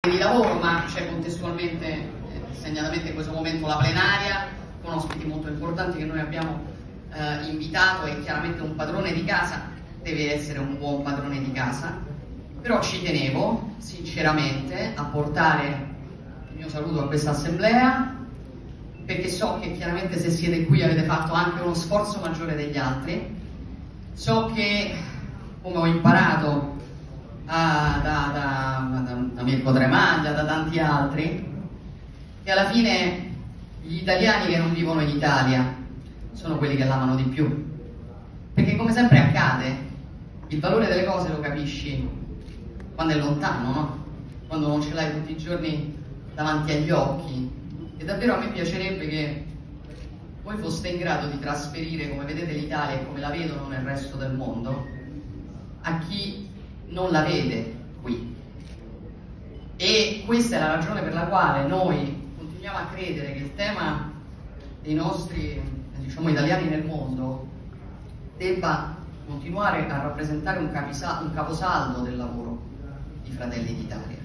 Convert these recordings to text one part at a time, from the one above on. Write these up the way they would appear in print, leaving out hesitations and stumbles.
di lavoro, ma c'è contestualmente, segnatamente in questo momento, la plenaria con ospiti molto importanti che noi abbiamo invitato, e chiaramente un padrone di casa deve essere un buon padrone di casa, però ci tenevo sinceramente a portare il mio saluto a questa assemblea, perché so che chiaramente se siete qui avete fatto anche uno sforzo maggiore degli altri. So che, come ho imparato da Mirko Tremaglia, da tanti altri, che alla fine gli italiani che non vivono in Italia sono quelli che l'amano di più, perché come sempre accade, il valore delle cose lo capisci quando è lontano, no? Quando non ce l'hai tutti i giorni davanti agli occhi. E davvero a me piacerebbe che voi foste in grado di trasferire, come vedete l'Italia e come la vedono nel resto del mondo, a chi non la vede qui. E questa è la ragione per la quale noi continuiamo a credere che il tema dei nostri, diciamo, italiani nel mondo debba continuare a rappresentare un caposaldo del lavoro di Fratelli d'Italia.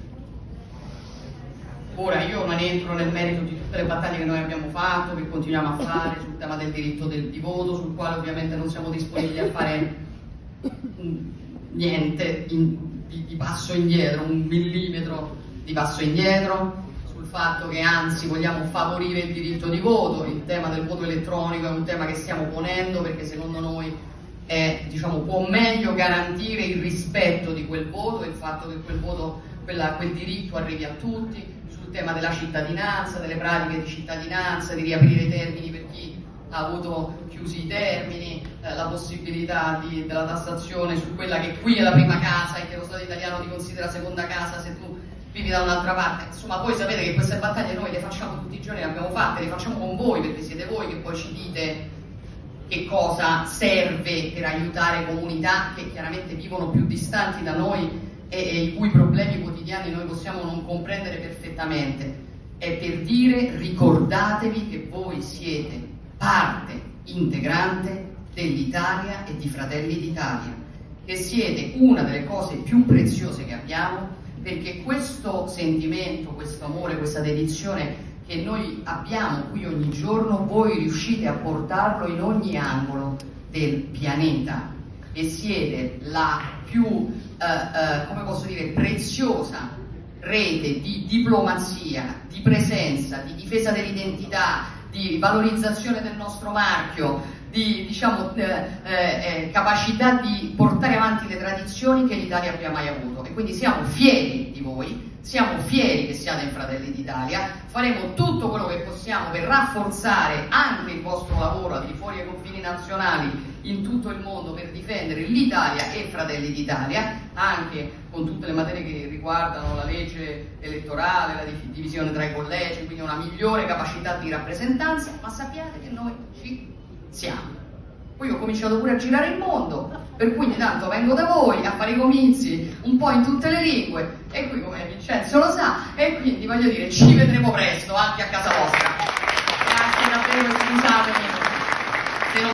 Ora io non entro nel merito di tutte le battaglie che noi abbiamo fatto, che continuiamo a fare sul tema del diritto di voto, sul quale ovviamente non siamo disponibili a fare niente di passo indietro, un millimetro di passo indietro, sul fatto che anzi vogliamo favorire il diritto di voto. Il tema del voto elettronico è un tema che stiamo ponendo perché secondo noi può meglio garantire il rispetto di quel voto e il fatto che quel voto, quel diritto arrivi a tutti. Sul tema della cittadinanza, delle pratiche di cittadinanza, di riaprire i termini per chi ha avuto chiusi i termini, la possibilità della tassazione su quella che qui è la prima casa e che lo Stato italiano ti considera seconda casa se tu vivi da un'altra parte. Insomma, voi sapete che queste battaglie noi le facciamo tutti i giorni, le abbiamo fatte, le facciamo con voi, perché siete voi che poi ci dite che cosa serve per aiutare comunità che chiaramente vivono più distanti da noi e i cui problemi quotidiani noi possiamo non comprendere perfettamente. È per dire: ricordatevi che voi siete parte integrante dell'Italia e di Fratelli d'Italia, che siete una delle cose più preziose che abbiamo, perché questo sentimento, questo amore, questa dedizione che noi abbiamo qui ogni giorno, voi riuscite a portarlo in ogni angolo del pianeta, e siete la più come posso dire, preziosa rete di diplomazia, di presenza, di difesa dell'identità, di valorizzazione del nostro marchio, di capacità di portare avanti le tradizioni che l'Italia abbia mai avuto. E quindi siamo fieri di voi, siamo fieri che siate in Fratelli d'Italia, faremo tutto quello che possiamo per rafforzare anche il vostro lavoro al di fuori dei confini nazionali in tutto il mondo, per difendere l'Italia e Fratelli d'Italia, anche con tutte le materie che riguardano la legge elettorale, la divisione tra i collegi, quindi una migliore capacità di rappresentanza. Ma sappiate che noi ci siamo. Poi ho cominciato pure a girare il mondo, per cui ogni tanto vengo da voi a fare i comizi un po' in tutte le lingue, e qui, come Vincenzo lo sa, e quindi voglio dire, ci vedremo presto anche a casa vostra. Grazie davvero e scusatemi.